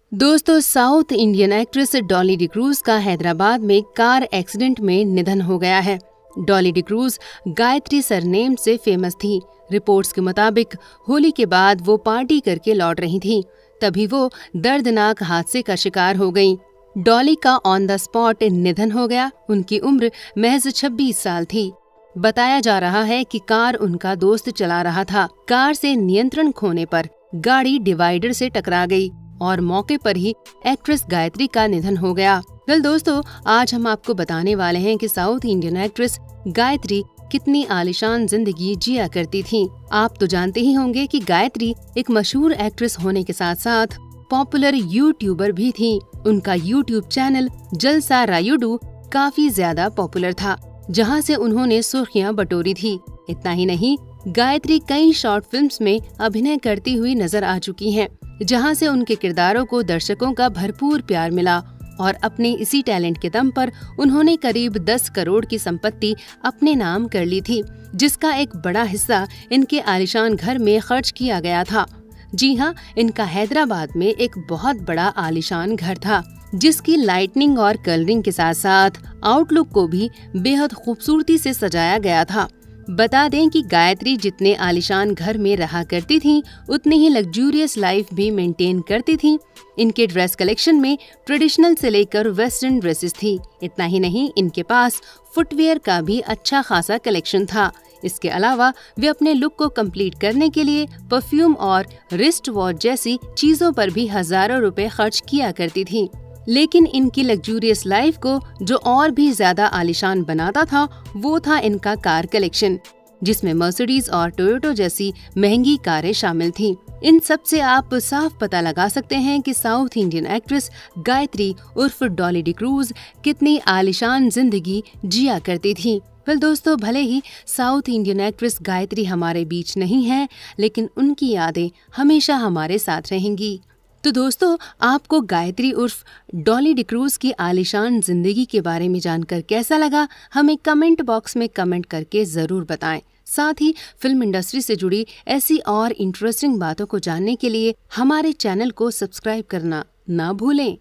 दोस्तों, south Indian actress Dolly D'Cruz का हैदराबाद में कार एक्सीडेंट में निधन हो गया है। डॉली डिक्रूज गायत्री सरनेम से फेमस थी। रिपोर्ट्स के मुताबिक होली के बाद वो पार्टी करके लौट रही थी, तभी वो दर्दनाक हादसे का शिकार हो गईं। डॉली का ऑन द स्पॉट निधन हो गया। उनकी उम्र महज 26 साल थी। बताया जा रहा है कि कार उनका दोस्त चला रहा था। कार से नियंत्रण खोने पर गाड़ी डिवाइडर से टकरा गई और मौके पर ही एक्ट्रेस गायत्री का निधन हो गया। वेल दोस्तों, आज हम आपको बताने वाले हैं कि साउथ इंडियन एक्ट्रेस गायत्री कितनी आलीशान जिंदगी जिया करती थी। आप तो जानते ही होंगे कि गायत्री एक मशहूर एक्ट्रेस होने के साथ साथ पॉपुलर यूट्यूबर भी थी। उनका यूट्यूब चैनल जलसा रायुडू काफी ज्यादा पॉपुलर था, जहां से उन्होंने सुर्खियां बटोरी थी। इतना ही नहीं, गायत्री कई शॉर्ट फिल्म्स में अभिनय करती हुई नजर आ चुकी हैं, जहां से उनके किरदारों को दर्शकों का भरपूर प्यार मिला और अपने इसी टैलेंट के दम पर उन्होंने करीब 10 करोड़ की संपत्ति अपने नाम कर ली थी, जिसका एक बड़ा हिस्सा इनके आलीशान घर में खर्च किया गया था। जी हाँ, इनका हैदराबाद में एक बहुत बड़ा आलीशान घर था, जिसकी लाइटनिंग और कलरिंग के साथ साथ आउटलुक को भी बेहद खूबसूरती से सजाया गया था। बता दें कि गायत्री जितने आलीशान घर में रहा करती थीं, उतनी ही लग्जूरियस लाइफ भी मेंटेन करती थीं। इनके ड्रेस कलेक्शन में ट्रेडिशनल से लेकर वेस्टर्न ड्रेसेस थी। इतना ही नहीं, इनके पास फुटवेयर का भी अच्छा खासा कलेक्शन था। इसके अलावा वे अपने लुक को कंप्लीट करने के लिए परफ्यूम और रिस्ट वॉच जैसी चीजों पर भी हजारों रुपए खर्च किया करती थी। लेकिन इनकी लग्जूरियस लाइफ को जो और भी ज्यादा आलीशान बनाता था, वो था इनका कार कलेक्शन, जिसमें मर्सिडीज और टोयोटो जैसी महंगी कारें शामिल थीं। इन सब से आप साफ पता लगा सकते हैं कि साउथ इंडियन एक्ट्रेस गायत्री उर्फ डॉली डिक्रूज कितनी आलीशान जिंदगी जिया करती थी। वेल दोस्तों, भले ही साउथ इंडियन एक्ट्रेस गायत्री हमारे बीच नहीं है, लेकिन उनकी यादें हमेशा हमारे साथ रहेंगी। तो दोस्तों, आपको गायत्री उर्फ डॉली डिक्रूज की आलीशान जिंदगी के बारे में जानकर कैसा लगा, हमें कमेंट बॉक्स में कमेंट करके जरूर बताएं। साथ ही फिल्म इंडस्ट्री से जुड़ी ऐसी और इंटरेस्टिंग बातों को जानने के लिए हमारे चैनल को सब्सक्राइब करना ना भूलें।